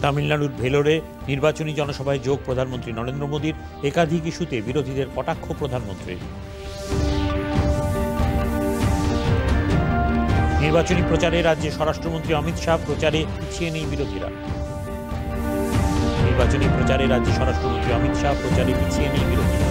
তামিলনাড়ুর ভেলোরে নির্বাচনী জনসভায় যোগ প্রধানমন্ত্রী নরেন্দ্র মোদীর। একাধিক ইস্যুতে বিরোধীদের কটাক্ষ প্রধানমন্ত্রীর। নির্বাচনী প্রচারে রাজ্যে স্বরাষ্ট্রমন্ত্রী অমিত শাহ। প্রচারে পিছিয়ে নেই বিরোধীরা। নির্বাচনী প্রচারে রাজ্যে স্বরাষ্ট্রমন্ত্রী অমিত শাহ। প্রচারে পিছিয়ে নেই বিরোধীরা।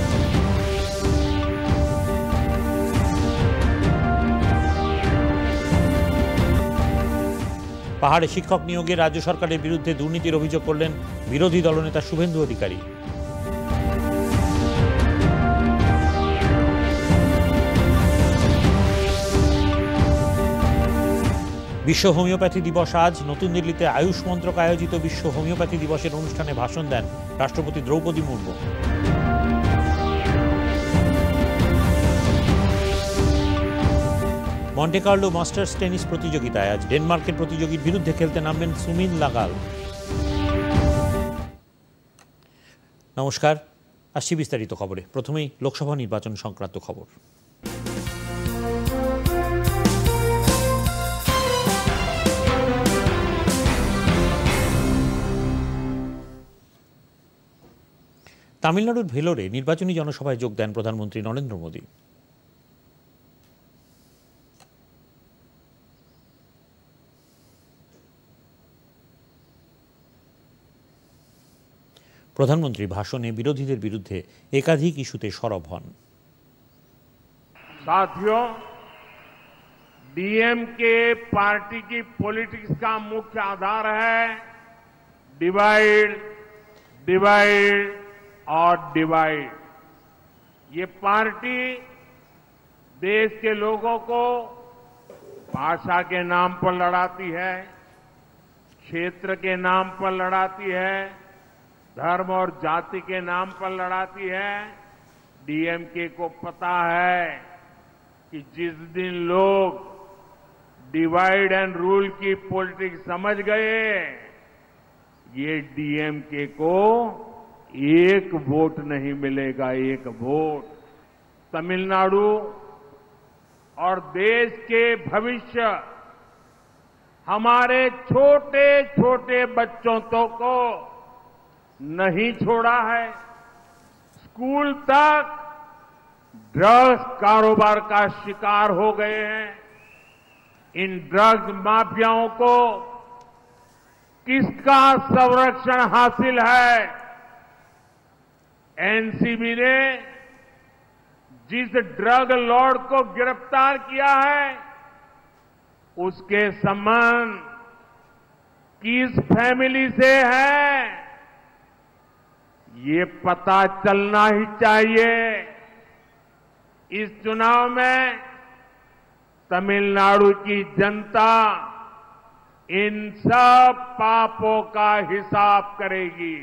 পাহাড়ে শিক্ষক নিয়োগে রাজ্য সরকারের বিরুদ্ধে দুর্নীতির অভিযোগ করলেন বিরোধী দলনেতা শুভেন্দু অধিকারী। বিশ্ব হোমিওপ্যাথি দিবস আজ। নতুন দিল্লিতে আয়ুষ মন্ত্রক আয়োজিত বিশ্ব হোমিওপ্যাথি দিবসের অনুষ্ঠানে ভাষণ দেন রাষ্ট্রপতি Droupadi Murmu. Monte Carlo Masters tennis প্রতিযোগিতায় আজ ডেনমার্কের প্রতিযোগীর বিরুদ্ধে খেলতে নামবেন সুমিন লাগাল। নমস্কার, আসছি বিস্তারিত খবরে। প্রথমেই লোকসভা নির্বাচন সংক্রান্ত খবর। তামিলনাড়ুর ভেলোরে নির্বাচনী জনসভায় যোগ দেন প্রধানমন্ত্রী নরেন্দ্র মোদী। প্রধানমন্ত্রী ভাষণে বিরোধীদের বিরুদ্ধে একাধিক ইস্যুতে সরব হন। साथियों, डीएमके पार्टी की पॉलिटिक्स का मुख्य आधार है डिवाइड, डिवाइड और डिवाइड। ये पार्टी देश के लोगों को भाषा के नाम पर लड़ाती है, क्षेत्र के नाम पर लड़ाती है, धर्म और जाति के नाम पर लड़ाती है। डीएमके को पता है कि जिस दिन लोग डिवाइड एंड रूल की पॉलिटिक्स समझ गए, ये डीएमके को एक वोट नहीं मिलेगा, एक वोट। तमिलनाडु और देश के भविष्य, हमारे छोटे छोटे बच्चों को नहीं छोड़ा है। स्कूल तक ड्रग्स कारोबार का शिकार हो गए हैं। इन ड्रग्स माफियाओं को किसका संरक्षण हासिल है? एनसीबी ने जिस ड्रग लॉर्ड को गिरफ्तार किया है, उसके संबंध किस फैमिली से है, ये पता चलना ही चाहिए। इस चुनाव में तमिलनाडु की जनता इन सब पापों का हिसाब करेगी।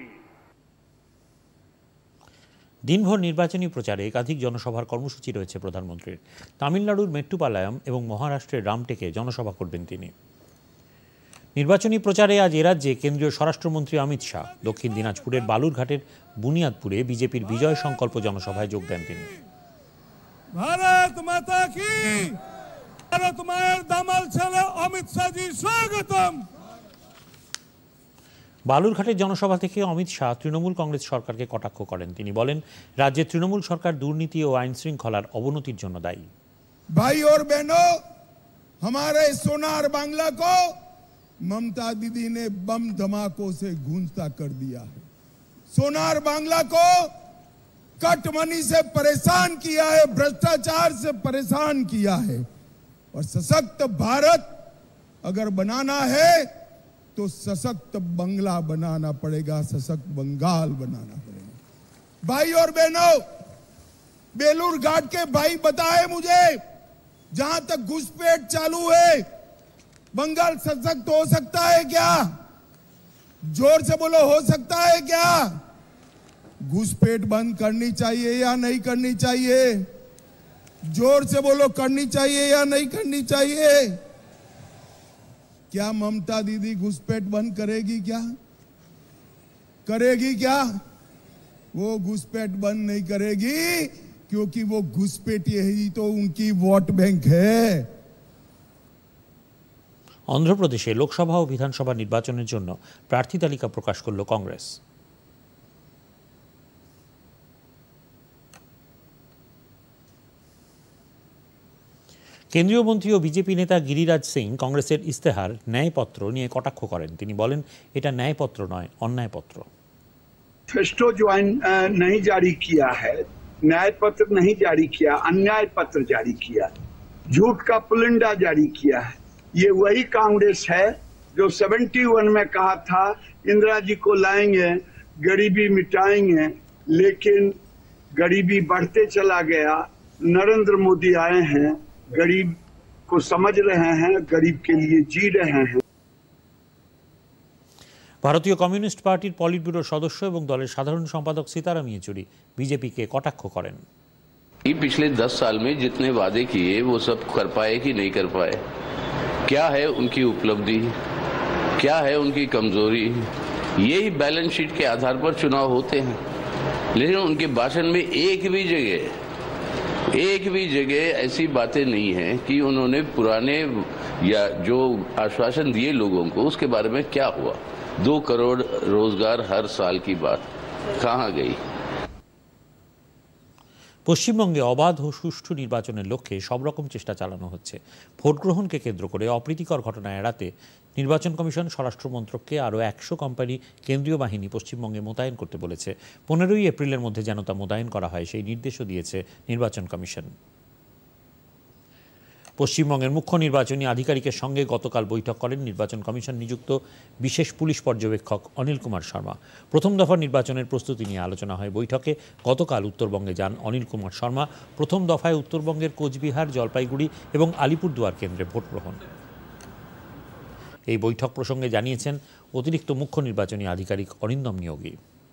দিনভর নির্বাচনী প্রচারে একাধিক জনসভার কর্মসূচি রয়েছে প্রধানমন্ত্রীর। তামিলনাড়ুর মেট্টুপালায়াম এবং মহারাষ্ট্রের রামটেকে জনসভা করবেন তিনি। নির্বাচনী প্রচারে আজ এ রাজ্যে কেন্দ্রীয় স্বরাষ্ট্রমন্ত্রী অমিত শাহ। দক্ষিণ দিনাজপুরের বালুরঘাটের বুনিয়াদপুরে বিজেপির বিজয় সংকল্প জনসভায় যোগ দেন তিনি। ভারত মাতা কি, ভারত মায়ের দামাল ছেলে অমিত শাহজি স্বাগতম। বালুরঘাটের জনসভা থেকে অমিত শাহ তৃণমূল কংগ্রেস সরকারকে কটাক্ষ করেন। তিনি বলেন, রাজ্যের তৃণমূল সরকার দুর্নীতি ও আইন শৃঙ্খলার অবনতির জন্য দায়ী। ভাই और बहनों, हमारे सोनार बांग्ला को ममता दीदी ने बम धमाकों से गूंजता कर दिया है। सोनार बांग्ला को कट मनी से परेशान किया है, भ्रष्टाचार से परेशान किया है। और सशक्त भारत अगर बनाना है तो सशक्त बंगला बनाना पड़ेगा, सशक्त बंगाल बनाना पड़ेगा। भाई और बहनों, बेलूर घाट के भाई बताए मुझे, जहां तक घुसपैठ चालू है, बंगाल सशक्त हो सकता है क्या? जोर से बोलो, हो सकता है क्या? घुसपैठ बंद करनी चाहिए या नहीं करनी चाहिए? जोर से बोलो, करनी चाहिए या नहीं करनी चाहिए? क्या ममता दीदी घुसपैठ बंद करेगी? क्या करेगी? क्या वो घुसपैठ बंद नहीं करेगी, क्योंकि वो घुसपैठ यही तो उनकी वोट बैंक है। অন্ধ্রপ্রদেশে লোকসভা ও বিধানসভা নির্বাচনের জন্য প্রার্থী তালিকা প্রকাশ করল কংগ্রেস। কেন্দ্রীয় মন্ত্রী ও বিজেপি নেতা গিরিরাজ সিং কংগ্রেসের ইস্তেহার ন্যায়পত্র নিয়ে কটাক্ষ করেন। তিনি বলেন, এটা ন্যায়পত্র নয়, অন্যায়পত্র। मैनिफेस्टो जो नहीं जारी किया है, न्याय पत्र नहीं जारी किया, अन्याय पत्र जारी किया, झूठ का पुलिंदा जारी किया है। ये वही कांग्रेस है जो 71 में कहा था इंदिरा जी को लाएंगे, गरीबी मिटाएंगे, लेकिन गरीबी बढ़ते चला गया। नरेंद्र मोदी आए हैं, गरीब को समझ रहे हैं, गरीब के लिए जी रहे हैं। ভারতীয় কমিউনিস্ট পার্টির পলিট ব্যুরোর সদস্য এবং দলের সাধারণ সম্পাদক সীতারাম ইয়েচুরি বিজেপিকে কটাক্ষ করেন। पिछले 10 साल में जितने वादे किए वो सब कर पाए कि नहीं कर पाए, क्या है उनकी उपलब्धि, क्या है उनकी कमजोरी, यही बैलेंस शीट के आधार पर चुनाव होते हैं। लेकिन उनके भाषण में एक भी जगह ऐसी बातें नहीं है कि उन्होंने पुराने या जो आश्वासन दिए लोगों को उसके बारे में क्या हुआ। 2 करोड़ रोजगार हर साल की बात कहां गई। পশ্চিমবঙ্গে অবাধ ও সুষ্ঠু নির্বাচনের লক্ষ্যে সব রকম চেষ্টা চালানো হচ্ছে। ভোট গ্রহণকে কেন্দ্র করে অপ্রীতিকর ঘটনা এড়াতে নির্বাচন কমিশন স্বরাষ্ট্র মন্ত্রককে আরও 100 কোম্পানি কেন্দ্রীয় বাহিনী পশ্চিমবঙ্গে মোতায়েন করতে বলেছে। 15ই এপ্রিলের মধ্যে যেন তা মোতায়েন করা হয় সেই নির্দেশও দিয়েছে নির্বাচন কমিশন। পশ্চিমবঙ্গের মুখ্য নির্বাচনী আধিকারিকের সঙ্গে গতকাল বৈঠক করেন নির্বাচন কমিশন নিযুক্ত বিশেষ পুলিশ পর্যবেক্ষক অনিল কুমার শর্মা। প্রথম দফা নির্বাচনের প্রস্তুতি নিয়ে আলোচনা হয় বৈঠকে। গতকাল উত্তরবঙ্গে যান অনিল কুমার শর্মা। প্রথম দফায় উত্তরবঙ্গের কোচবিহার, জলপাইগুড়ি এবং আলিপুরদুয়ার কেন্দ্রে ভোট গ্রহণ। এই বৈঠক প্রসঙ্গে জানিয়েছেন অতিরিক্ত মুখ্য নির্বাচনী আধিকারিক অরিন্দম নিয়োগী।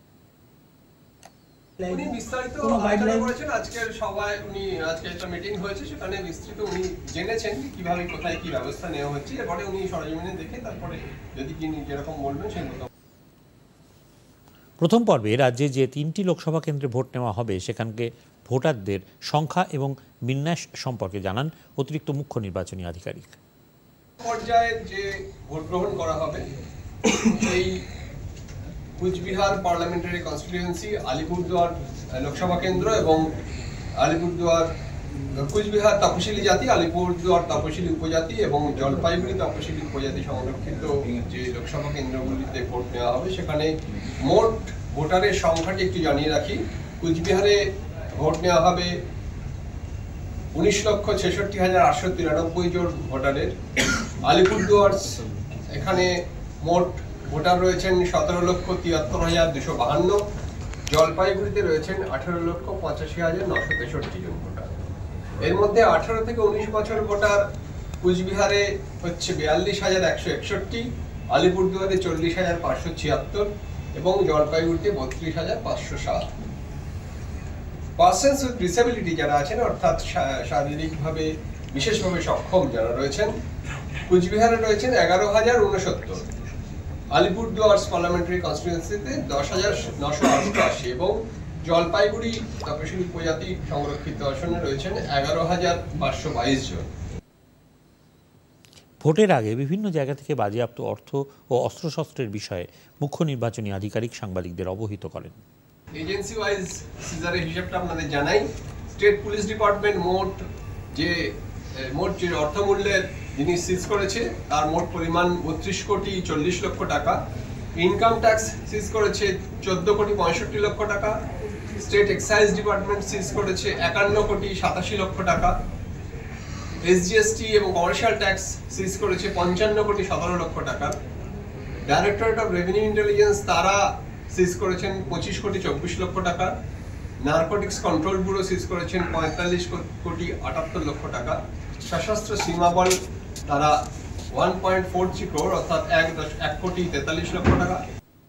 উনি বিস্তারিত আলোচনা করেছেন আজকের সভায়। আজকে একটা মিটিং হয়েছে, সেখানে বিস্তৃত উনি জেনেছেন কিভাবে কোথায় কি ব্যবস্থা নেওয়া হচ্ছে। এরপরে উনি সরেজমিনে দেখে তারপরে যদি তিনি যেরকম বলবেন সেই মতো। প্রথম পর্বে রাজ্যে যে 3টি লোকসভা কেন্দ্রে ভোট নেওয়া হবে সেখানকে ভোটারদের সংখ্যা এবং বিন্যাস সম্পর্কে জানান অতিরিক্ত মুখ্য নির্বাচনী আধিকারিক। পর্যায়ে যে ভোট গ্রহণ করা হবে সেই কুচবিহার পার্লামেন্টারি কনস্টিটিউয়েন্সি, আলিপুরদুয়ার লোকসভা কেন্দ্র এবং আলিপুরদুয়ার কুচবিহার তপশিলি জাতি, আলিপুরদুয়ার তপশিলি উপজাতি এবং জলপাইগুড়ি তপশিলি উপজাতি সংরক্ষিত যে লোকসভা কেন্দ্রগুলিতে ভোট নেওয়া হবে সেখানে মোট ভোটারের সংখ্যাটি একটু জানিয়ে রাখি। কুচবিহারে ভোট নেওয়া হবে 19,66,893 জন ভোটারের। আলিপুরদুয়ার এখানে মোট ভোটার রয়েছেন 17,73,252। জলপাইগুড়িতে রয়েছেন 18,85,963 জন ভোটার। এর মধ্যে 18 থেকে 19 বছর ভোটার কুচবিহারে হচ্ছে 42,161, আলিপুরদুয়ারে 40,576 এবং জলপাইগুড়িতে 32,507। পার্সনস উইথ ডিসেবিলিটি যারা আছেন, অর্থাৎ শারীরিকভাবে বিশেষভাবে সক্ষম যারা রয়েছেন, কুচবিহারে রয়েছেন 11,069, আলিপুরদুয়ার পার্লামেন্টারি কনস্টিটিউয়েন্সিতে 10,988 এবং জলপাইগুড়ি তপশিলি উপজাতি সংরক্ষিত আসনে রয়েছেন 11,522 জন। ভোটের আগে বিভিন্ন জায়গা থেকে বাজেয়াপ্ত অর্থ ও অস্ত্রশস্ত্রের বিষয়ে মুখ্য নির্বাচনী আধিকারিক সাংবাদিকদের অবহিত করেন। এজেন্সি ওয়াইজ সিজারের হিসাবটা আপনাদের জানাই। স্টেট পুলিশ ডিপার্টমেন্ট মোট যে অর্থমূল্যের জিনিস সিজ করেছে তার মোট পরিমাণ 32,40,00,000 টাকা। ইনকাম ট্যাক্স সিজ করেছে 14,65,00,000 টাকা। স্টেট এক্সাইজ ডিপার্টমেন্ট সিজ করেছে 51,87,00,000 টাকা। এসজিএসটি এবং কমার্শিয়াল ট্যাক্স সিজ করেছে 55,17,00,000 টাকা। ডাইরেক্টরেট অফ রেভিনিউ ইন্টেলিজেন্স তারা সিজ করেছেন 25,24,00,000 টাকা। নার্কোটিক্স কন্ট্রোল ব্যুরো সিজ করেছেন 45,78,00,000 টাকা। সশস্ত্র সীমা বল তারা 1.43 crore অর্থাৎ 1,43,43,00,000 টাকা।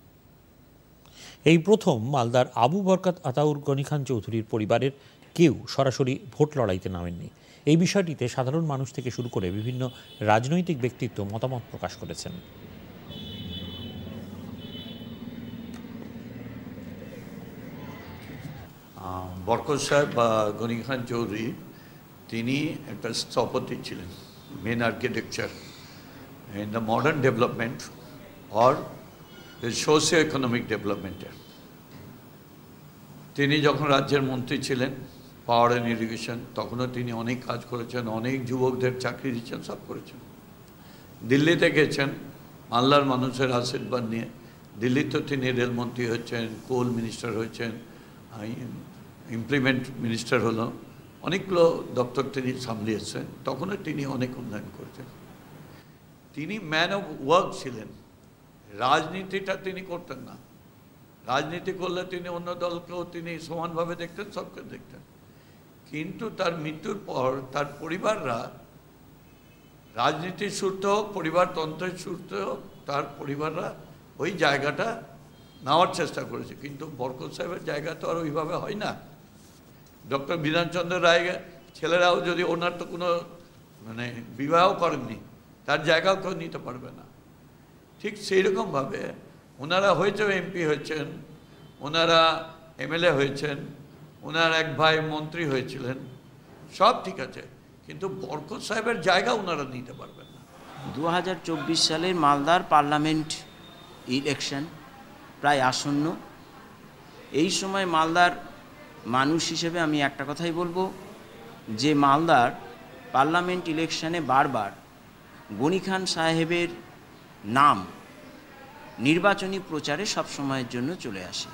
এই প্রথম মালদার আবু বরকাত আতাউর গনি খান চৌধুরীর পরিবারের কেউ সরাসরি ভোট লড়াইতে নামেননি। এই বিষয়টিতে সাধারণ মানুষ থেকে শুরু করে বিভিন্ন রাজনৈতিক ব্যক্তিত্ব মতামত প্রকাশ করেছেন। বরকত সাহেব বা গনি খান চৌধুরী তিনি একটা স্থপতি ছিলেন, main architecture in the modern development or the socio-economic development. তিনি যখন রাজ্যের মন্ত্রী ছিলেন পাওয়ার অ্যান্ড ইরিগেশন, তখনও তিনি অনেক কাজ করেছেন, অনেক যুবকদের চাকরি দিচ্ছেন, সব করেছেন। দিল্লিতে গেছেন মালদার মানুষের আশীর্বাদ নিয়ে। দিল্লিতেও তিনি রেলমন্ত্রী হয়েছেন, কোল মিনিস্টার হয়েছেন, ইমপ্লিমেন্ট মিনিস্টার হলো, অনেকগুলো দপ্তর তিনি সামলিয়েছেন। তখনও তিনি অনেক উন্নয়ন করেছেন। তিনি ম্যান অফ ওয়ার্ক ছিলেন। রাজনীতিটা তিনি করতেন না। রাজনীতি করলে তিনি অন্য দলকেও তিনি সমানভাবে দেখতেন, সবকে দেখতেন। কিন্তু তার মৃত্যুর পর তার পরিবাররা, রাজনীতির সূত্রে হোক, পরিবারতন্ত্রের সূত্রে হোক, তার পরিবাররা ওই জায়গাটা নেওয়ার চেষ্টা করেছে। কিন্তু বরকত সাহেবের জায়গা তো আর ওইভাবে হয় না। ডক্টর বিধানচন্দ্র রায় ছেলেরাও যদি ওনার তো কোনো বিবাহ করেননি, তার জায়গাও কেউ নিতে পারবে না। ঠিক সেই রকমভাবে ওনারা হয়েছে এমপি হয়েছেন, ওনারা এমএলএ হয়েছেন, ওনার এক ভাই মন্ত্রী হয়েছিলেন, সব ঠিক আছে, কিন্তু বরকত সাহেবের জায়গা ওনারা নিতে পারবেন না। 2024 সালের মালদার পার্লামেন্ট ইলেকশন প্রায় আসন্ন। এই সময় মালদার মানুষ হিসেবে আমি একটা কথাই বলবো যে মালদার পার্লামেন্ট ইলেকশনে বারবার গনি খান সাহেবের নাম নির্বাচনী প্রচারে সবসময়ের জন্য চলে আসে।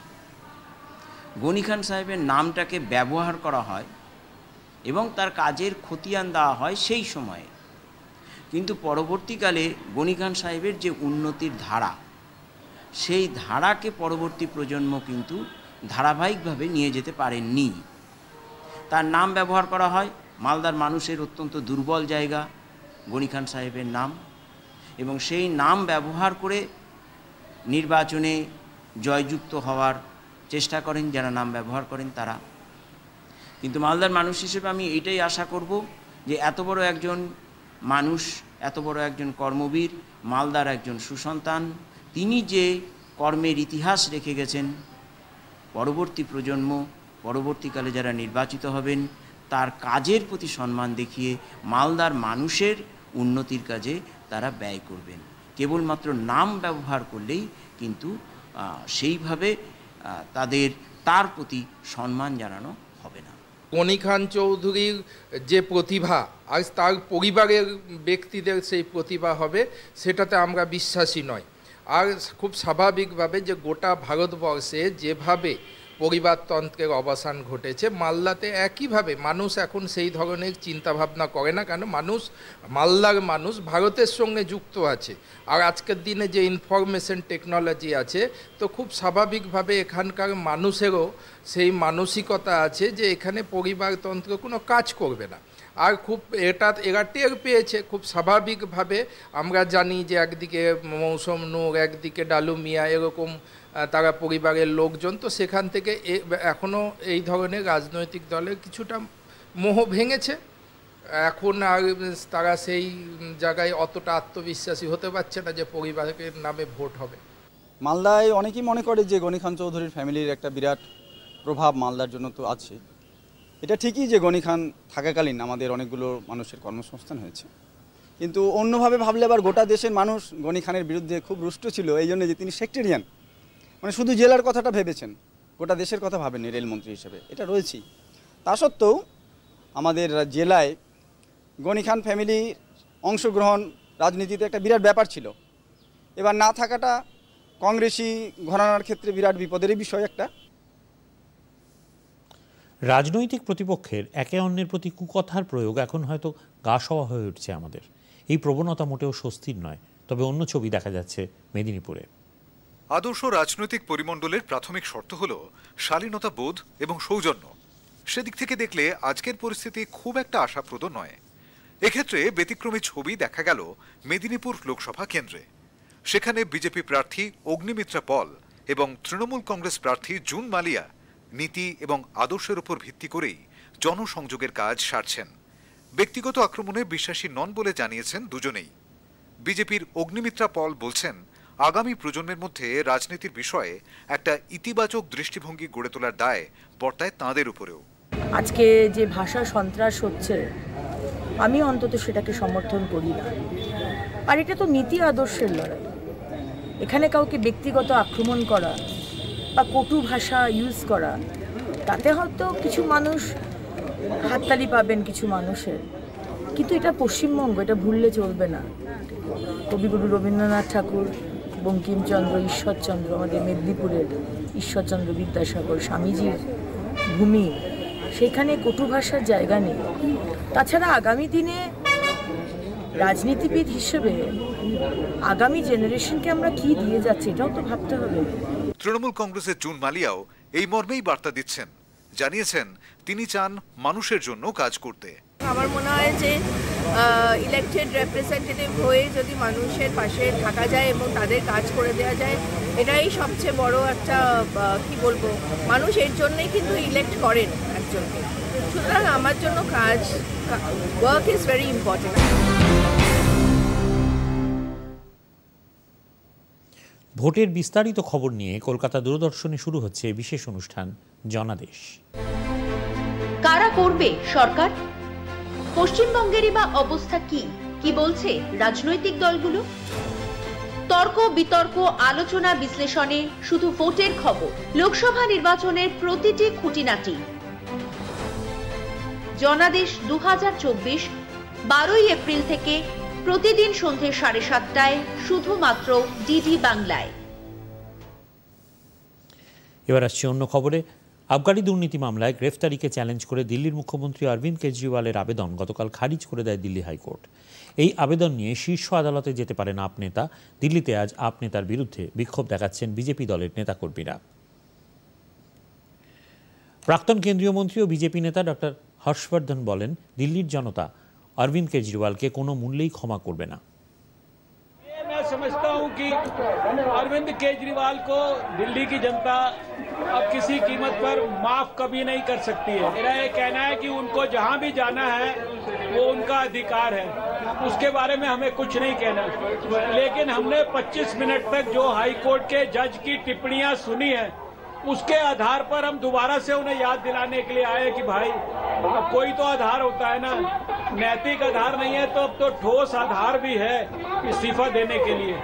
গনি খান সাহেবের নামটাকে ব্যবহার করা হয় এবং তার কাজের খতিয়ান দেওয়া হয় সেই সময়ে। কিন্তু পরবর্তীকালে গনি খান সাহেবের যে উন্নতির ধারা, সেই ধারাকে পরবর্তী প্রজন্ম কিন্তু ধারাবাহিকভাবে নিয়ে যেতে পারেননি। তার নাম ব্যবহার করা হয়। মালদার মানুষের অত্যন্ত দুর্বল জায়গা গনি খান সাহেবের নাম, এবং সেই নাম ব্যবহার করে নির্বাচনে জয়যুক্ত হওয়ার চেষ্টা করেন যারা নাম ব্যবহার করেন তারা। কিন্তু মালদার মানুষ হিসেবে আমি এইটাই আশা করব যে এত বড় একজন মানুষ, এত বড় একজন কর্মবীর, মালদার একজন সুসন্তান, তিনি যে কর্মের ইতিহাস রেখে গেছেন, পরবর্তী প্রজন্ম, পরবর্তীকালে যারা নির্বাচিত হবেন, তার কাজের প্রতি সম্মান দেখিয়ে মালদার মানুষের উন্নতির কাজে তারা ব্যয় করবেন। কেবলমাত্র নাম ব্যবহার করলেই কিন্তু সেইভাবে তার প্রতি সম্মান জানানো হবে না। গনি খান চৌধুরীর যে প্রতিভা, আজ তার পরিবারের ব্যক্তিদের সেই প্রতিভা হবে, সেটাতে আমরা বিশ্বাসী নয়। আর খুব স্বাভাবিকভাবে যে গোটা ভারতবর্ষে যেভাবে পরিবারতন্ত্রের অবসান ঘটেছে, মালদাতে একইভাবে মানুষ এখন সেই ধরনের চিন্তাভাবনা করে না, কারণ মালদার মানুষ ভারতের সঙ্গে যুক্ত আছে। আর আজকের দিনে যে ইনফরমেশন টেকনোলজি আছে, তো খুব স্বাভাবিকভাবে এখানকার মানুষেরও সেই মানসিকতা আছে যে এখানে পরিবারতন্ত্র কোনো কাজ করবে না। আর খুব এরা টের পেয়েছে খুব স্বাভাবিকভাবে। আমরা জানি যে একদিকে মৌসুম নূর, একদিকে ডালু মিয়া, এরকম তারা পরিবারের লোকজন, তো সেখান থেকে এখনও এই ধরনের রাজনৈতিক দলের কিছুটা মোহ ভেঙেছে। এখন আর তারা সেই জায়গায় অতটা আত্মবিশ্বাসী হতে পারছে না যে পরিবারের নামে ভোট হবে। মালদায় অনেকেই মনে করে যে গনি খান চৌধুরীর ফ্যামিলির একটা বিরাট প্রভাব মালদার জন্য তো আছে। এটা ঠিকই যে গনি খান থাকাকালীন আমাদের অনেকগুলো মানুষের কর্মসংস্থান হয়েছে, কিন্তু অন্যভাবে ভাবলে আবার গোটা দেশের মানুষ গনি খানের বিরুদ্ধে খুব রুষ্ট ছিল এই জন্য যে তিনি সেক্টেরিয়ান, মানে শুধু জেলার কথাটা ভেবেছেন, গোটা দেশের কথা ভাবেননি রেলমন্ত্রী হিসেবে। এটা রয়েছেই। তা সত্ত্বেও আমাদের জেলায় গনি খান ফ্যামিলির অংশগ্রহণ রাজনীতিতে একটা বিরাট ব্যাপার ছিল। এবার না থাকাটা কংগ্রেসি ঘরানার ক্ষেত্রে বিরাট বিপদেরই বিষয় একটা। রাজনৈতিক প্রতিপক্ষের একে অন্যের প্রতি কুকথার প্রয়োগ এখন হয়তো গা সওয়া হয়ে উঠছে আমাদের। এই প্রবণতা মোটেও স্বস্তির নয়। তবে অন্য ছবি দেখা যাচ্ছে মেদিনীপুরে। আদর্শ রাজনৈতিক পরিমণ্ডলের প্রাথমিক শর্ত হল শালীনতা বোধ এবং সৌজন্য। সেদিক থেকে দেখলে আজকের পরিস্থিতি খুব একটা আশাপ্রদ নয়। এক্ষেত্রে ব্যতিক্রমী ছবি দেখা গেল মেদিনীপুর লোকসভা কেন্দ্রে। সেখানে বিজেপি প্রার্থী অগ্নিমিত্রা পল এবং তৃণমূল কংগ্রেস প্রার্থী জুন মালিয়া নীতি এবং আদর্শের উপর ভিত্তি করেই জনসংযোগের কাজ সারছেন। ব্যক্তিগত আক্রমণে বিশ্বাসী নন বলে জানিয়েছেন দুজনেই। বিজেপির অগ্নিমিত্রা পল বলছেন, আগামী প্রজন্মের মধ্যে রাজনীতির বিষয়ে একটা ইতিবাচক দৃষ্টিভঙ্গি গড়ে তোলার দায় বর্তায় তাঁদের উপরেও। আজকে যে ভাষা সন্ত্রাস হচ্ছে, আমি অন্তত সেটাকে সমর্থন করি না। আর এটা তো নীতি আদর্শের লড়াই। এখানে কাউকে ব্যক্তিগত আক্রমণ করা বা কটু ভাষা ইউজ করা, তাতে হয়তো কিছু মানুষ হাততালি পাবেন কিছু মানুষের, কিন্তু এটা পশ্চিমবঙ্গ, এটা ভুললে চলবে না। কবিগুরু রবীন্দ্রনাথ ঠাকুর, বঙ্কিমচন্দ্র, ঈশ্বরচন্দ্র, আমাদের মেদিনীপুরের ঈশ্বরচন্দ্র বিদ্যাসাগর, স্বামীজির ভূমি, সেখানে কটু ভাষার জায়গা নেই। তাছাড়া আগামী দিনে রাজনীতিবিদ হিসেবে আগামী জেনারেশনকে আমরা কি দিয়ে যাচ্ছি, এটাও তো ভাবতে হবে। তৃণমূল কংগ্রেসের জুন মালিয়াও এই মর্মেই বার্তা দিচ্ছেন, জানিয়েছেন তিনি চান মানুষের জন্য কাজ করতে। আমার মনে হয় যে ইলেকটেড রিপ্রেজেন্টেটিভ হয়ে যদি মানুষের পাশে থাকা যায় এবং তাদের কাজ করে দেওয়া যায়, এটাই সবচেয়ে বড় একটা কি বলবো, মানুষ এর জন্যই কিন্তু ইলেক্ট করেন একজনকে। সুতরাং আমার জন্য ওয়ার্ক ইজ ভেরি ইম্পর্টেন্ট। ভোটের বিস্তারিত খবর নিয়ে কলকাতা দূরদর্শনে শুরু হচ্ছে বিশেষ অনুষ্ঠান জনাদেশ। কারা করবে সরকার? পশ্চিমবঙ্গেরই বা অবস্থা কি বলছে রাজনৈতিক দলগুলো? তর্ক বিতর্ক, আলোচনা, বিশ্লেষণে শুধু ভোটের খবর, লোকসভা নির্বাচনের প্রতিটি খুঁটিনাটি। জনাদেশ 2024 12ই এপ্রিল থেকে প্রতিদিন সন্ধ্যে 7:30টায় শুধুমাত্র ডিডি বাংলায়। এবার আসছে অন্য খবরে। আবগারি দুর্নীতি মামলায় গ্রেফতারিকে চ্যালেঞ্জ করে দিল্লির মুখ্যমন্ত্রী অরবিন্দ কেজরিওয়ালের আবেদন গতকাল খারিজ করে দেয় দিল্লি হাইকোর্ট। এই আবেদন নিয়ে শীর্ষ আদালতে যেতে পারেন আপ নেতা। দিল্লিতে আজ আপ নেতার বিরুদ্ধে বিক্ষোভ দেখাচ্ছেন বিজেপি দলের নেতাকর্মীরা। প্রাক্তন কেন্দ্রীয় মন্ত্রী ও বিজেপি নেতা ডক্টর হর্ষবর্ধন বলেন, দিল্লির জনতা অরবিন্দ কেজরিওয়ালকে কোনো মূল্যেই ক্ষমা করবে না। मैं समझता हूं कि अरविंद केजरीवाल को दिल्ली की जनता अब किसी कीमत पर माफ कभी नहीं कर सकती है। मेरा ये कहना है कि उनको जहां भी जाना है वो उनका अधिकार है, उसके बारे में हमें कुछ नहीं कहना। लेकिन हमने 25 मिनट तक जो हाई कोर्ट के जज की टिप्पणियां सुनी है, उसके आधार पर हम दोबारा से उन्हें याद दिलाने के लिए आए कि भाई अब कोई तो आधार होता है ना, नैतिक आधार नहीं है तो अब तो ठोस आधार भी है इस्तीफा देने के लिए।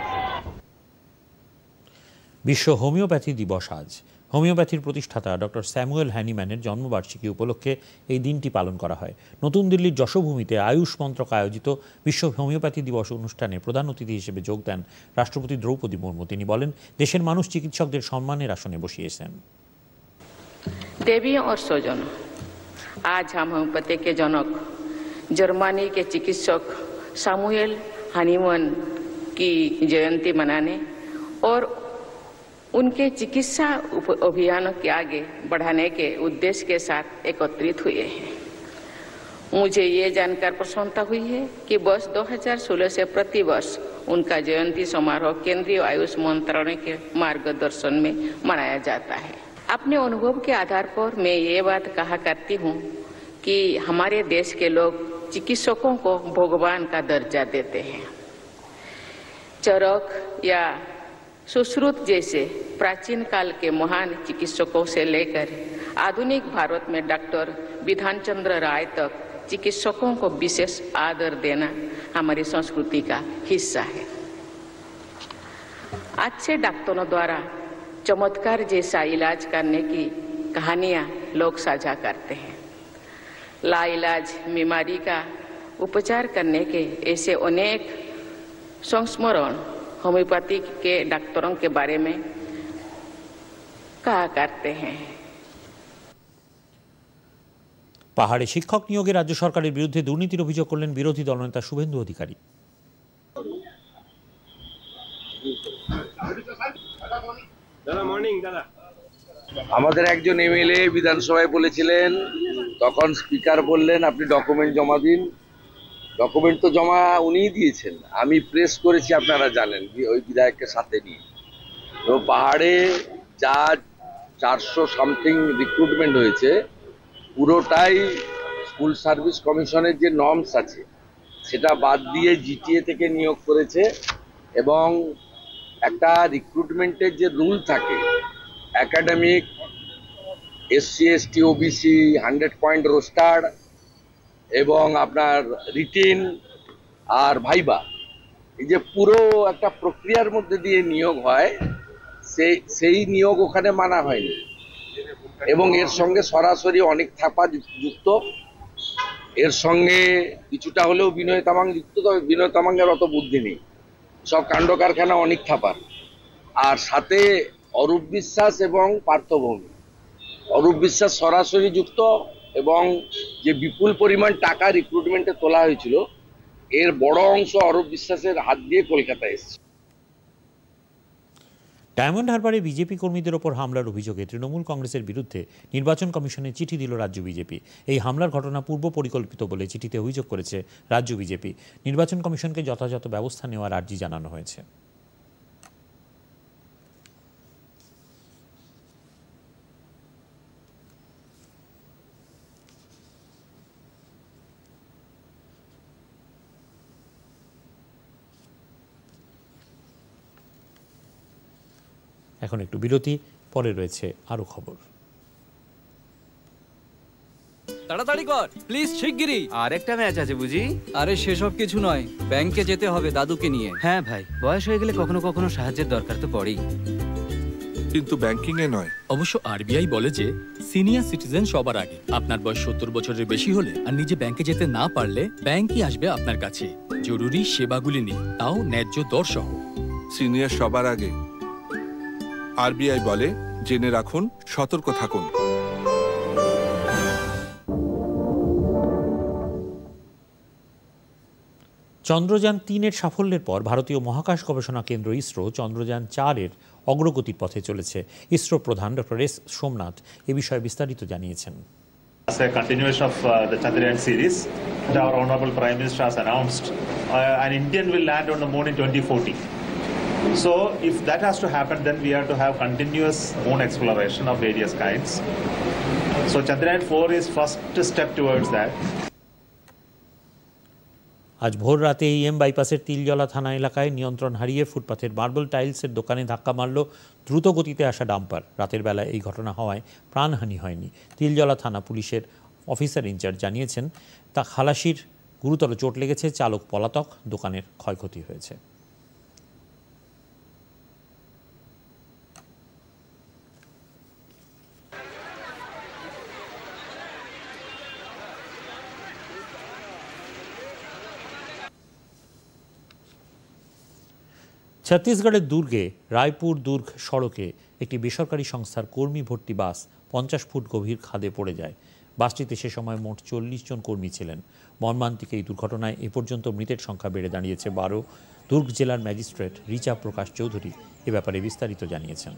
বিশ্ব হোমিওপ্যাথি দিবস আজ। হোমিওপ্যাথির প্রতিষ্ঠাতা ডক্টর স্যামুয়েল হ্যানিম্যানের জন্মবার্ষিকী উপলক্ষে এই দিনটি পালন করা হয়। নতুন দিল্লির যশোভূমিতে আয়ুষ মন্ত্রক আয়োজিত বিশ্ব হোমিওপ্যাথি দিবস অনুষ্ঠানে প্রধান অতিথি হিসেবে যোগ দেন রাষ্ট্রপতি দ্রৌপদী মুর্মু। তিনি বলেন, দেশের মানুষ চিকিৎসকদের সম্মানের আসনে বসিয়েছেন। देवी और स्वजन, आज हम होम्योपैथी के जनक जर्मनी के चिकित्सक सैमुअल हनीमैन की जयंती मनाने और उनके चिकित्सा अभियानों के आगे बढ़ाने के उद्देश्य के साथ एकत्रित हुए हैं। मुझे ये जानकर प्रसन्नता हुई है कि वर्ष 2016 से प्रतिवर्ष उनका जयंती समारोह केंद्रीय आयुष मंत्रालय के मार्गदर्शन में मनाया जाता है। अपने अनुभव के आधार पर मैं ये बात कहा करती हूँ कि हमारे देश के लोग चिकित्सकों को भगवान का दर्जा देते हैं। चरक या सुश्रुत जैसे प्राचीन काल के महान चिकित्सकों से लेकर आधुनिक भारत में डॉक्टर विधान चंद्र राय तक चिकित्सकों को विशेष आदर देना हमारी संस्कृति का हिस्सा है। अच्छे डॉक्टरों द्वारा चमत्कार जैसा इलाज करने की कहानियां लोग साझा करते हैं। लाइलाज बीमारी का उपचार करने के ऐसे अनेक संस्मरण होम्योपैथी के डॉक्टरों के बारे में कहा करते हैं। পাহাড়ে শিক্ষক নিয়োগে রাজ্য সরকারের বিরুদ্ধে দুর্নীতির অভিযোগ করলেন বিরোধী দলনেতা শুভেন্দু অধিকারী। আমাদের একজন এমএলএ বিধানসভায় বলেছিলেন, তখন স্পিকার বললেন আপনি ডকুমেন্ট জমা দিন। ডকুমেন্ট তো জমা উনিই দিয়েছেন, আমি প্রেস করেছি, আপনারা জানেন, ওই বিধায়ককে সাথে নিয়ে। তো পাহাড়ে যা 400 সামথিং রিক্রুটমেন্ট হয়েছে, পুরোটাই স্কুল সার্ভিস কমিশনের যে নর্মস আছে সেটা বাদ দিয়ে জিটিএ থেকে নিয়োগ করেছে। এবং একটা রিক্রুটমেন্টের যে রুল থাকে, academic, SC ST OBC 100 point roster এবং আপনার রিটিন আর ভাইবা, এই যে পুরো একটা প্রক্রিয়ার মধ্যে দিয়ে নিয়োগ হয়, সেই নিয়োগ ওখানে মানা হয়নি এবং এর সঙ্গে সরাসরি অনেক থাপা যুক্ত, এর সঙ্গে কিছুটা হলেও বিনয় তামাং যুক্ত। তবে বিনয় তামাংয়ের অত বুদ্ধি নেই, সব কাণ্ড কারখানা অনেক থাপার। আর সাথে অরূপ বিশ্বাস এবং পার্থভৌমিক। অরূপ বিশ্বাস সরাসরি যুক্ত এবং যে বিপুল পরিমাণ টাকা রিক্রুটমেন্টে তোলা হয়েছিল এর বড় অংশ অরূপ বিশ্বাসের হাত দিয়ে কলকাতায় এসেছে। ডায়মন্ড হারবারে বিজেপি কর্মীদের ওপর হামলার অভিযোগে তৃণমূল কংগ্রেসের বিরুদ্ধে নির্বাচন কমিশনে চিঠি দিল রাজ্য বিজেপি। এই হামলার ঘটনা পূর্ব পরিকল্পিত বলে চিঠিতে অভিযোগ করেছে রাজ্য বিজেপি। নির্বাচন কমিশনকে যথাযথ ব্যবস্থা নেওয়ার আর্জি জানানো হয়েছে। এখন একটু বিরতি, পরে রয়েছে আরো খবর। তাড়াতাড়ি কর প্লিজ, শিগগিরই। আর একটা ম্যাচ আছে বুঝি? আরে সেসব কিছু নয়, ব্যাংকে যেতে হবে দাদুকে নিয়ে। হ্যাঁ ভাই, বয়স হয়ে গেলে কখনো কখনো সাহায্যের দরকার তো পড়েই, কিন্তু ব্যাংকিং এ নয়। অবশ্য আরবিআই বলে যে সিনিয়র সিটিজেন সবার আগে। আপনার বয়স 70 বছরের বেশি হলে আর নিজে ব্যাংকে যেতে না পারলে ব্যাংকই আসবে আপনার কাছে জরুরি সেবাগুলি নিয়ে, তাও ন্যায্য দর সহ। সিনিয়র সবার আগে। আরবিআই বলে জেনে রাখুন, সতর্ক থাকুন। চন্দ্রযান ৩-এর সাফল্যের পর ভারতীয় মহাকাশ গবেষণা কেন্দ্র ইসরো চন্দ্রযান ৪-এর অগ্রগতির পথে চলেছে। ইসরো প্রধান ডক্টর এস সোমনাথ এ বিষয়ে বিস্তারিত জানিয়েছেন। As a continuation of the Chandrayaan series, our Honorable Prime Minister has announced an Indian will land on the moon in 2040. So if that has to happen, then we have to have continuous moon exploration of various kinds. So Chandrayaan 4 is first step towards that. আজ ভোর রাতে EM বাইপাসের Tiljala থানা এলাকায় নিয়ন্ত্রণ হারিয়ে ফুটপাথের marble টাইলসের দোকানে ধাক্কা মারল দ্রুত গতিতে আসা ডাম্পার। রাতের বেলায় এই ঘটনা হওয়ায় প্রাণহানি হয়নি। তিলজলা থানা পুলিশের অফিসার ইনচার্জ জানিয়েছেন, তা খালাসির গুরুতর চোট লেগেছে, চালক পলাতক, দোকানের ক্ষয়ক্ষতি হয়েছে। ছত্তিশগড়ের দুর্গে রায়পুর দুর্গ সড়কে একটি বেসরকারি সংস্থার কর্মী ভর্তি বাস 50 ফুট গভীর খাদে পড়ে যায়। বাসটিতে সে সময় মোট 40 জন কর্মী ছিলেন। মর্মান্তিক এই দুর্ঘটনায় এ পর্যন্ত মৃতের সংখ্যা বেড়ে দাঁড়িয়েছে 12। দুর্গ জেলার ম্যাজিস্ট্রেট রিচা প্রকাশ চৌধুরী এ ব্যাপারে বিস্তারিত জানিয়েছেন।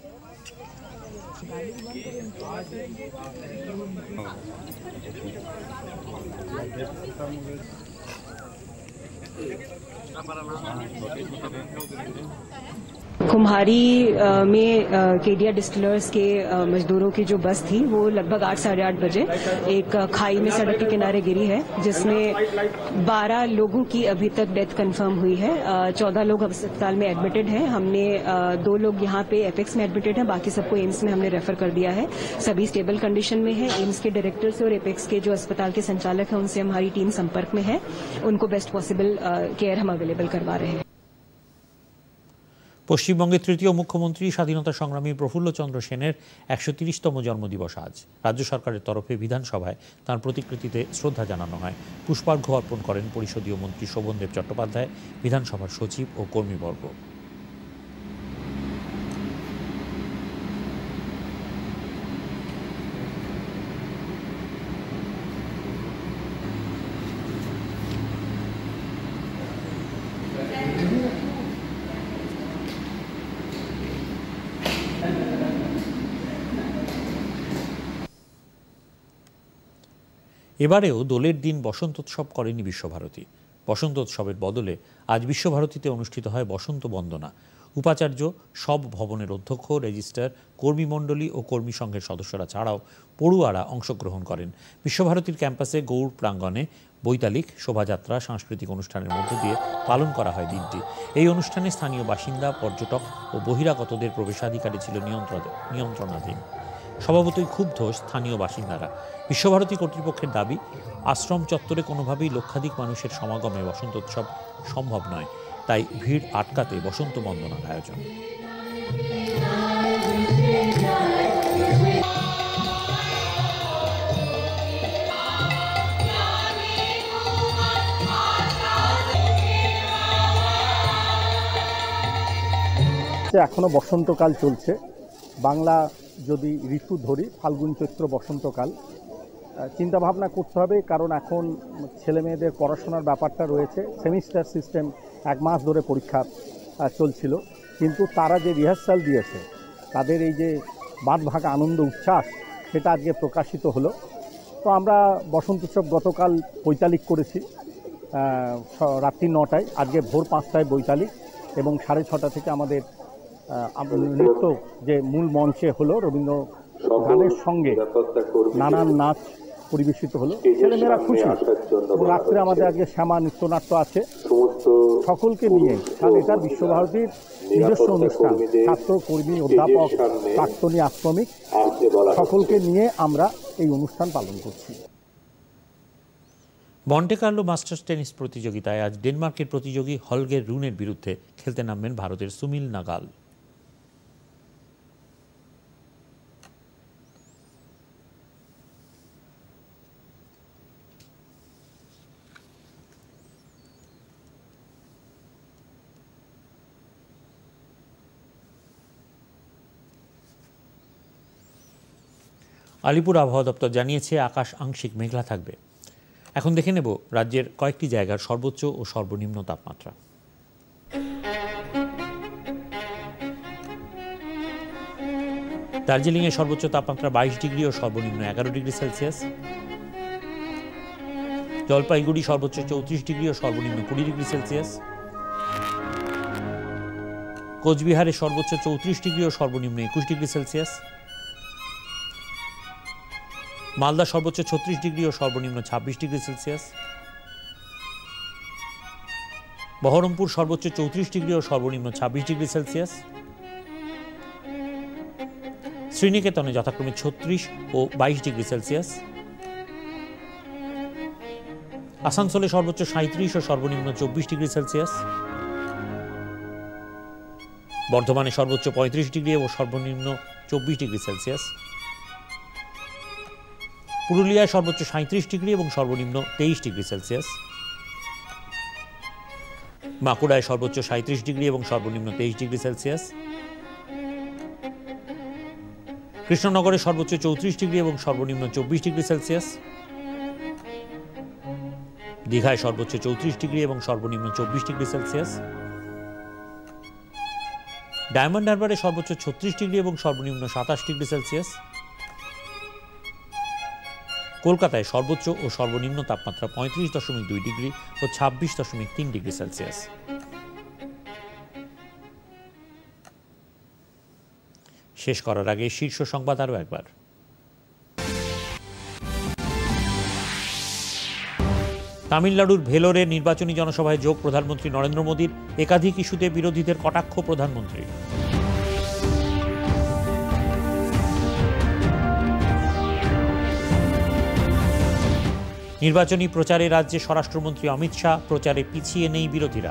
कुम्हारी में केडिया डिस्टिलर्स के मजदूरों की जो बस थी वो लगभग 8-8:30 बजे एक खाई में सड़क के किनारे गिरी है, जिसमें 12 लोगों की अभी तक डेथ कंफर्म हुई है। 14 लोग अस्पताल में एडमिटेड हैं। हमने 2 लोग यहाँ पे एपेक्स में एडमिटेड हैं, बाकी सबको एम्स में हमने रेफर कर दिया है। सभी स्टेबल कंडीशन में है। एम्स के डायरेक्टर से और एपेक्स के जो अस्पताल के संचालक हैं उनसे हमारी टीम संपर्क में है। उनको बेस्ट पॉसिबल केयर हम अवेलेबल करवा रहे हैं। পশ্চিমবঙ্গের তৃতীয় মুখ্যমন্ত্রী স্বাধীনতা সংগ্রামী প্রফুল্লচন্দ্র সেনের 130তম জন্মদিবস আজ। রাজ্য সরকারের তরফে বিধানসভায় তাঁর প্রতিকৃতিতে শ্রদ্ধা জানানো হয়। পুষ্পার্ঘ্য অর্পণ করেন পরিষদীয় মন্ত্রী শোভনদেব চট্টোপাধ্যায়, বিধানসভার সচিব ও কর্মীবর্গ। এবারেও দোলের দিন বসন্তোৎসব করেনি বিশ্বভারতী। বসন্তোৎসবের বদলে আজ বিশ্বভারতীতে অনুষ্ঠিত হয় বসন্ত বন্দনা। উপাচার্য, সব ভবনের অধ্যক্ষ, রেজিস্ট্রার, কর্মীমণ্ডলী ও কর্মী সংঘের সদস্যরা ছাড়াও পড়ুয়ারা অংশগ্রহণ করেন। বিশ্বভারতীর ক্যাম্পাসে গৌড় প্রাঙ্গণে বৈতালিক, শোভাযাত্রা, সাংস্কৃতিক অনুষ্ঠানের মধ্য দিয়ে পালন করা হয় দিনটি। এই অনুষ্ঠানে স্থানীয় বাসিন্দা, পর্যটক ও বহিরাগতদের প্রবেশাধিকারী ছিল নিয়ন্ত্রণাধীন। স্বভাবতই ক্ষুব্ধ স্থানীয় বাসিন্দারা। বিশ্বভারতী কর্তৃপক্ষের দাবি, আশ্রম চত্বরে কোনোভাবেই লক্ষাধিক মানুষের সমাগমে বসন্তোৎসব সম্ভব নয়। তাই ভিড় আটকাতে বসন্ত বন্দনার আয়োজন। এখনো বসন্তকাল চলছে, বাংলা যদি ঋতু ধরি ফাল্গুন চৈত্র বসন্তকাল। চিন্তা ভাবনা করতে হবে, কারণ এখন ছেলে মেয়েদের পড়াশোনার ব্যাপারটা রয়েছে। সেমিস্টার সিস্টেম, 1 মাস ধরে পরীক্ষা চলছিল, কিন্তু তারা যে রিহার্সাল দিয়েছে, তাদের এই যে বাঁধভাঙা আনন্দ উচ্ছ্বাস, সেটা আজকে প্রকাশিত হলো। তো আমরা বসন্ত উৎসব গতকাল বৈতালিক করেছি রাত্রি 9টায়, আজকে ভোর 5টায় বৈতালিক, এবং 6:30 থেকে আমাদের নৃত্য যে মূল মঞ্চে হলো, রবীন্দ্র গানের সঙ্গে নানান নাচ পরিবেশিত হলো। ছেলেমেয়েরা খুশি। রাত্রে আমাদের আজকে শ্যামা নৃত্যনাট্য আছে সকলকে নিয়ে, কারণ এটা বিশ্বভারতীর নিজস্ব অনুষ্ঠান। ছাত্র, কর্মী, অধ্যাপক, প্রাক্তনী, আশ্রমিক সকলকে নিয়ে আমরা এই অনুষ্ঠান পালন করছি। মন্টে কার্লো মাস্টার্স টেনিস প্রতিযোগিতায় আজ ডেনমার্কের প্রতিযোগী হলগের রুনের বিরুদ্ধে খেলতে নামবেন ভারতের সুমিল নাগাল। আলিপুর আবহাওয়া দপ্তর জানিয়েছে আকাশ আংশিক মেঘলা থাকবে। এখন দেখে নেব রাজ্যের কয়েকটি জায়গার সর্বোচ্চ ও সর্বনিম্ন তাপমাত্রা। দার্জিলিংয়ে সর্বোচ্চ তাপমাত্রা 22 ডিগ্রি ও সর্বনিম্ন 11 ডিগ্রি সেলসিয়াস। জলপাইগুড়ি সর্বোচ্চ 34 ডিগ্রি ও সর্বনিম্ন 20 ডিগ্রি সেলসিয়াস। কোচবিহারে সর্বোচ্চ 34 ডিগ্রি ও সর্বনিম্ন 21 ডিগ্রি সেলসিয়াস। মালদা সর্বোচ্চ 36 ডিগ্রি ও সর্বনিম্ন 26 ডিগ্রি সেলসিয়াস। বহরমপুর সর্বোচ্চ 34 ডিগ্রি ও সর্বনিম্ন 26 ডিগ্রি সেলসিয়াস। শ্রীনিকেতনে যথাক্রমে 36 ও 22 ডিগ্রি সেলসিয়াস। আসানসোলে সর্বোচ্চ 37 ও সর্বনিম্ন 24 ডিগ্রি সেলসিয়াস। বর্ধমানে সর্বোচ্চ 35 ডিগ্রি ও সর্বনিম্ন 24 ডিগ্রি সেলসিয়াস। পুরুলিয়ায় সর্বোচ্চ 37 ডিগ্রি এবং সর্বনিম্ন 23 ডিগ্রি সেলসিয়াস। বাঁকুড়ায় সর্বোচ্চ 37 ডিগ্রি এবং সর্বনিম্ন 23 ডিগ্রি সেলসিয়াস। কৃষ্ণনগরে সর্বোচ্চ 34 ডিগ্রি এবং সর্বনিম্ন 24 ডিগ্রি সেলসিয়াস। দীঘায় সর্বোচ্চ 34 ডিগ্রি এবং সর্বনিম্ন 24 ডিগ্রি সেলসিয়াস। ডায়মন্ড হারবারে সর্বোচ্চ 36 ডিগ্রি এবং সর্বনিম্ন 27 ডিগ্রি সেলসিয়াস। কলকাতায় সর্বোচ্চ ও সর্বনিম্ন তাপমাত্রা 35.2 ডিগ্রি ও 26.3 ডিগ্রি সেলসিয়াস। শেষ করার আগে শীর্ষ সংবাদ আরও একবার। তামিলনাড়ুর ভেলোরে নির্বাচনী জনসভায় যোগ প্রধানমন্ত্রী নরেন্দ্র মোদীর। একাধিক ইস্যুতে বিরোধীদের কটাক্ষ প্রধানমন্ত্রী। নির্বাচনী প্রচারে রাজ্যে স্বরাষ্ট্রমন্ত্রী অমিত শাহ। প্রচারে পিছিয়ে নেই বিরোধীরা।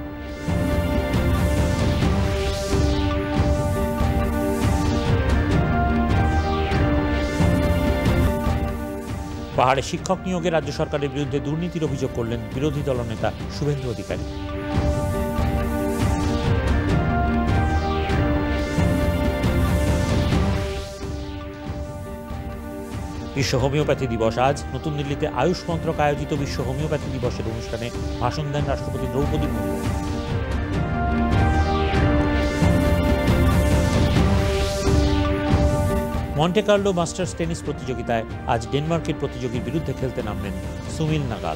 পাহাড়ে শিক্ষক নিয়োগে রাজ্য সরকারের বিরুদ্ধে দুর্নীতির অভিযোগ করলেন বিরোধী দলনেতা শুভেন্দু অধিকারী। বিশ্ব হোমিওপ্যাথি দিবস আজ। নতুন দিল্লিতে আয়ুষ মন্ত্রক আয়োজিত বিশ্ব হোমিওপ্যাথি দিবসের অনুষ্ঠানে ভাষণ দেন রাষ্ট্রপতি Droupadi Murmu. Monte Carlo Masters tennis প্রতিযোগিতায় আজ ডেনমার্কের প্রতিযোগীর বিরুদ্ধে খেলতে নামবেন সুমিল নাগাল।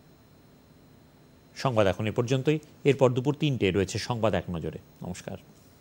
সংবাদ এখন এ পর্যন্তই। এরপর দুপুর 3টে রয়েছে সংবাদ এক নজরে। নমস্কার।